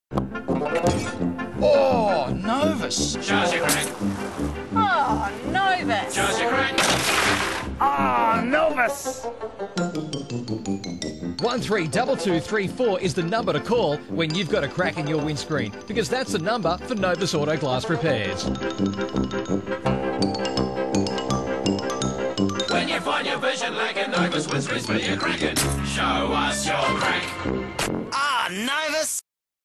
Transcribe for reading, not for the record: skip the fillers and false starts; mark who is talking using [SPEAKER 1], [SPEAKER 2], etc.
[SPEAKER 1] Oh, Novus.
[SPEAKER 2] Shows your crack.
[SPEAKER 3] Oh, Novus.
[SPEAKER 2] Shows your crack.
[SPEAKER 4] Ah, Novus!
[SPEAKER 5] 132234 is the number to call when you've got a crack in your windscreen, because that's the number for Novus Auto Glass Repairs.
[SPEAKER 2] When you find your vision lacking, Novus Windscreens, but you're cracking. Show us your crack.
[SPEAKER 6] Ah, Novus!